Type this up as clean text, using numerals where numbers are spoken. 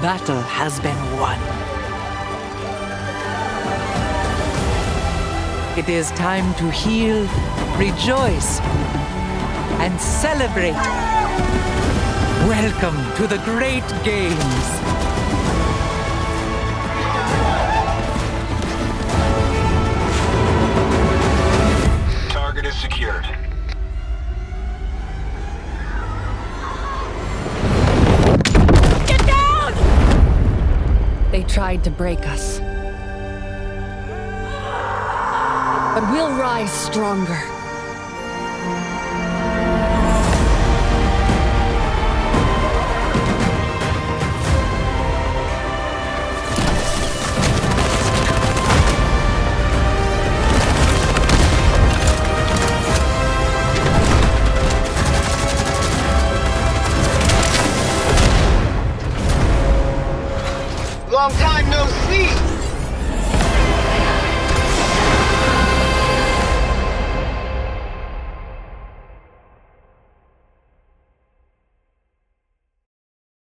battle has been won. It is time to heal, rejoice, and celebrate. Welcome to the Great Games. Target is secured. Get down! They tried to break us. But we'll rise stronger. Long time no see!